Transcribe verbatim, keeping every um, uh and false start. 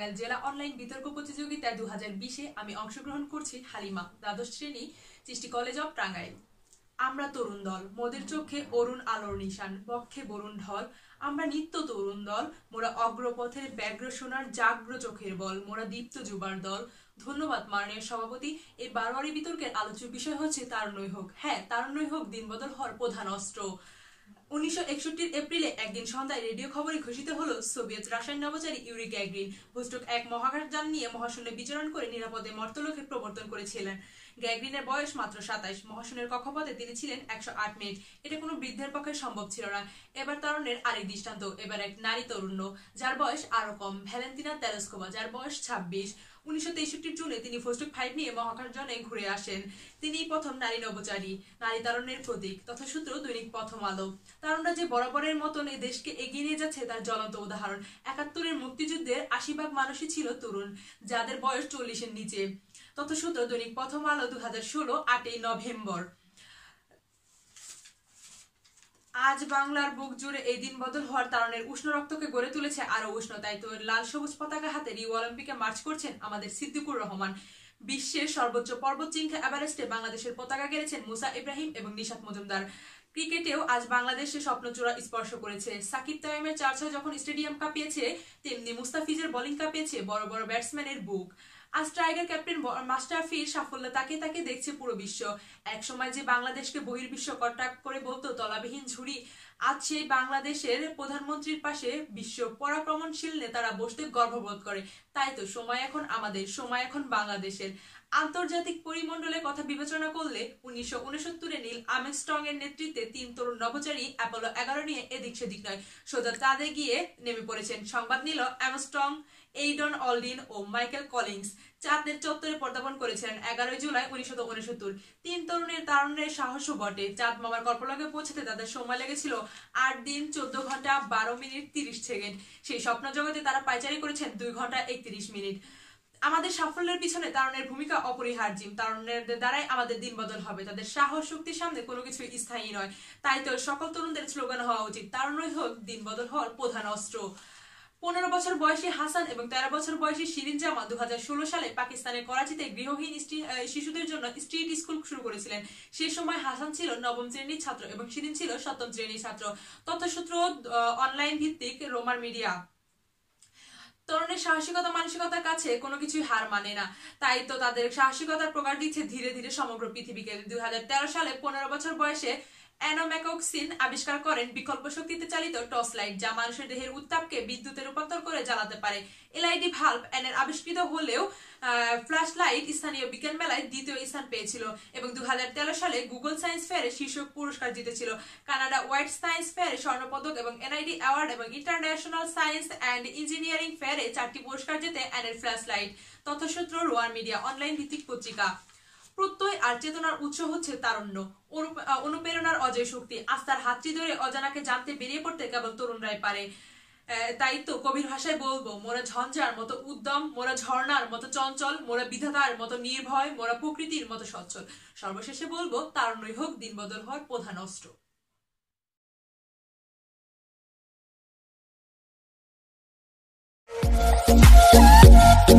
টাঙ্গাইল জেলা অনলাইন বিতর্ক প্রতিযোগিতায় দু হাজার বিশে আমি অংশগ্রহণ করছি। হালিমা, দ্বাদশ শ্রেণী, সৃষ্টি কলেজ অব টাঙ্গাইল। আমরা তরুণ দল, মোদের চোখে অরুণ আলোর নিশান, বক্ষে বরুণ ঢল। আমরা নিত্য তরুণ দল, মোরা অগ্রপথের ব্যগ্র সোনার জাগ্র চোখের বল, মোরা দীপ্ত যুবার দল। ধন্যবাদ মাননীয় সভাপতি। এই বারোয়ারি বিতর্কের আলোচ্য বিষয় হচ্ছে তারুণ্যই হোক। হ্যাঁ, তারুণ্যই হোক দিনবদল হওয়ার প্রধান অস্ত্র। উনিশশো একষট্টির এপ্রিলে একদিন সন্ধ্যায় রেডিও খবরে ঘোষিত হলো সোভিয়েত রাসায়ন নভোচারী ইউরি গ্যাগরিন ভোস্টক এক মহাকাশ যান নিয়ে মহাশূন্যে বিচরণ করে নিরাপদে মর্তলোকে প্রবর্তন করেছিলেন। গ্যাগরিনের বয়স মাত্র সাতাইশ। মহাশূন্যের কক্ষপথে তিনি ছিলেন একশো আট মিনিট। এটা কোনো বৃদ্ধের পক্ষে সম্ভব ছিল না। এবার তারুণ্যের আরেক দৃষ্টান্ত, এবার এক নারী তরুণ্য, যার বয়স আরো কম, ভ্যালেন্তিনা তেরেস্কোভা, যার বয়স ছাব্বিশ। উনিশশো তেষট্টির জুনে তিনি ভোস্টক ফাইভ নিয়ে মহাকাশযানে ঘুরে আসেন। তিনি প্রথম নারী নভোচারী, নারী তারুণ্যের প্রতীক। তথ্যসূত্র দৈনিক প্রথম আলো। তারুণরা যে বরাবরের মতন এই দেশকে এগিয়ে নিয়ে যাচ্ছে তার জ্বলন্ত উদাহরণ। একাত্তরের মুক্তিযুদ্ধের আশি ভাগ মানুষই ছিল তরুণ, যাদের বয়স চল্লিশের নিচে। তথ্যসূত্র দৈনিক প্রথম আলো, দু হাজার ষোলো আটই নভেম্বর। আজ বাংলার বুক জুড়ে এই দিন বদল হওয়ার তারুণের উষ্ণ রক্তকে গড়ে তুলেছে আরো উষ্ণ। তাই তো লাল সবুজ পতাকা হাতে রিও অলিম্পিকে মার্চ করছেন আমাদের সিদ্দিকুর রহমান। বিশ্বের সর্বোচ্চ পর্বত শৃঙ্গ এভারেস্টে বাংলাদেশের পতাকা গেড়েছেন মুসা ইব্রাহিম এবং নিশাত মজুমদার। ক্রিকেটেও আজ বাংলাদেশের স্বপ্নচূড়া স্পর্শ করেছে। সাকিব তামিমের চার ছয় যখন স্টেডিয়াম কাঁপিয়েছে, তেমনি মুস্তাফিজের বোলিং কাঁপিয়েছে বড় বড় ব্যাটসম্যানের বুক। আজ টাইগার ক্যাপ্টেন মাশরাফির সাফল্য তাকে তাকে দেখছে পুরো বিশ্ব। এক সময় যে বাংলাদেশকে বহির্বিশ্ব কটাক্ষ করে বলতো তলাবিহীন ঝুড়ি, আজ সেই বাংলাদেশের প্রধানমন্ত্রীর পাশে বিশ্ব পরাক্রমণশীল নেতারা বসতে গর্ববোধ করে। তাই তো সময় এখন আমাদের, সময় এখন বাংলাদেশের। আন্তর্জাতিক পরিমণ্ডলের কথা বিবেচনা করলে উনিশশো উনসত্তরে নীল আর্মস্ট্রং এর নেতৃত্বে তিন তরুণ নভোচারী অ্যাপোলো এগারো নিয়ে এদিক সেদিক নয়, সোজা চাঁদে গিয়ে নেমে পড়েছেন। সংবাদ নিল আর্মস্ট্রং, এইডন অলডিন ও মাইকেল কলিন্স চাঁদের চত্বরে পদার্পণ করেছিলেন এগারোই জুলাই উনিশশো উনসত্তর। তিন তরুণের তারুণ্যের সাহসও বটে। চাঁদ মামার কল্পলকে পৌঁছাতে তাদের সময় লেগেছিল আট দিন চোদ্দ ঘন্টা বারো মিনিট তিরিশ সেকেন্ড। সেই স্বপ্ন জগতে তারা পাইচারি করেছেন দুই ঘন্টা একত্রিশ মিনিট। আমাদের সাফল্যের পিছনে তারুণের ভূমিকা অপরিহার্য। তারুণের দ্বারাই আমাদের দিন বদল হবে। তাদের সাহস শক্তির সামনে কোনো কিছু স্থায়ী নয়। তাই তো সকল তরুণদের স্লোগান হওয়া উচিত, তারুণ্যই হোক দিন বদল হওয়ার প্রধান অস্ত্র। পনেরো বছর বয়সী হাসান এবং তেরো বছর বয়সী শিরিন জামা দু হাজার ষোলো সালে পাকিস্তানের করাচিতে গৃহহীন শিশুদের জন্য স্ট্রিট স্কুল শুরু করেছিলেন। সেই সময় হাসান ছিল নবম শ্রেণীর ছাত্র এবং শিরিন ছিল সপ্তম শ্রেণীর ছাত্র। তথ্যসূত্র অনলাইন ভিত্তিক রোমার মিডিয়া। তরুণের সাহসিকতা মানসিকতার কাছে কোনো কিছুই হার মানে না। তাই তো তাদের সাহসিকতার প্রকাশ দিচ্ছে ধীরে ধীরে সমগ্র পৃথিবীকে। দুই হাজার তেরো সালে পনেরো বছর বয়সে অ্যানোম্যাকক্সিন আবিষ্কার করেন বিকল্প শক্তিতে চালিত টর্চ লাইট, যা মানুষের দেহের উত্তাপকে বিদ্যুতে রূপান্তর করে জ্বালাতে পারে। এলআইডি ভাল্ব এনের আবিষ্কৃত হলেও ফ্ল্যাশ লাইট স্থানীয় বিজ্ঞান মেলায় দ্বিতীয় স্থান পেয়েছিল এবং দু হাজার তেরো সালে গুগল সায়েন্স ফেয়ারে শীর্ষ পুরস্কার জিতেছিল। কানাডা ওয়াইড সায়েন্স ফেয়ারে স্বর্ণপদক এবং এনআইডি অ্যাওয়ার্ড এবং ইন্টারন্যাশনাল সায়েন্স অ্যান্ড ইঞ্জিনিয়ারিং ফেয়ারে চারটি পুরস্কার জেতে এনের ফ্ল্যাশ লাইট। তথ্যসূত্র রোয়ার মিডিয়া, অনলাইন ভিত্তিক পত্রিকা। প্রত্যয় আর চেতনার উৎস হচ্ছে তারুণ্য, অনুপ্রেরণার অজয় শক্তি। আস্থার হাতটি ধরে অজানাকে জানতে বেরিয়ে পড়তে কেবল তরুণরাই পারে। তাই তো কবির ভাষায় বলবো, মোরা ঝঞ্ঝার মতো উদ্যম, মোরা ঝর্ণার মতো চঞ্চল, মোরা বিধাতার মতো নির্ভয়, মোরা প্রকৃতির মতো সচ্ছল। সর্বশেষে বলবো, তারুণ্যই হোক দিন বদল হওয়ার প্রধান অস্ত্র।